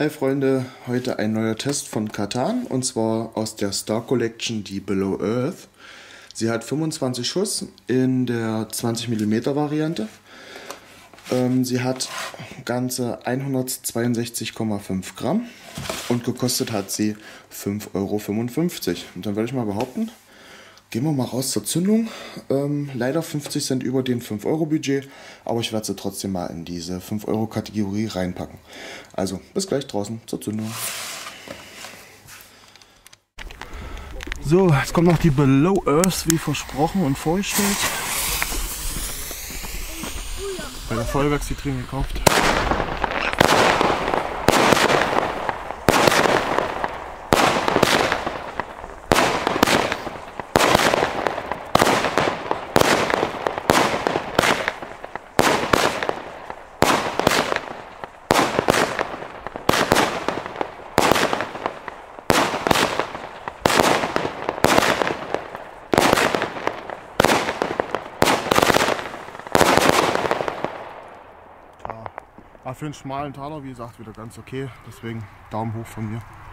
Hi Freunde, heute ein neuer Test von Catan und zwar aus der Star Collection, die Below Earth. Sie hat 25 Schuss in der 20 mm Variante. Sie hat ganze 162,5 Gramm und gekostet hat sie 5,55 Euro. Und dann würde ich mal behaupten, gehen wir mal raus zur Zündung. Leider 50 Cent über den 5 Euro Budget, aber ich werde sie trotzdem mal in diese 5 Euro Kategorie reinpacken. Also bis gleich draußen zur Zündung. So, jetzt kommt noch die Below Earth wie versprochen und vorgestellt. Bei der Feuerwerksvitrine gekauft. Für einen schmalen Taler, wie gesagt, wieder ganz okay. Deswegen Daumen hoch von mir.